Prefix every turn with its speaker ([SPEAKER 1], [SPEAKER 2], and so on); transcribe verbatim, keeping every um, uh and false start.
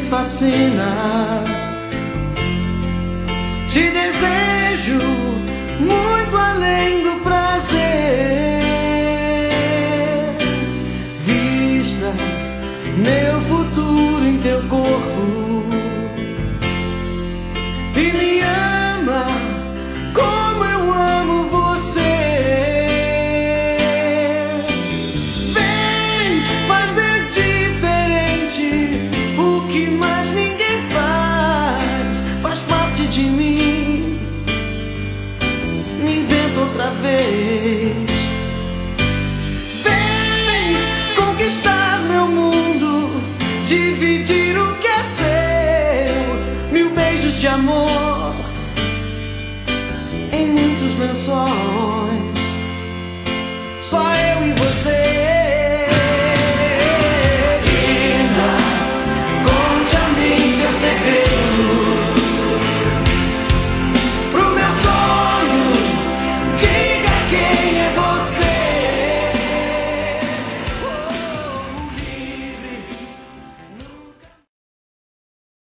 [SPEAKER 1] fascina. Te desejo muito além do prazer. Vista meu futuro em teu corpo e me ama como eu amo você. Vem fazer diferente o que mais ninguém faz. Faz parte de mim. Me inventa outra vez. Vem conquistar meu mundo, dividir o que é seu. Mil beijos de amor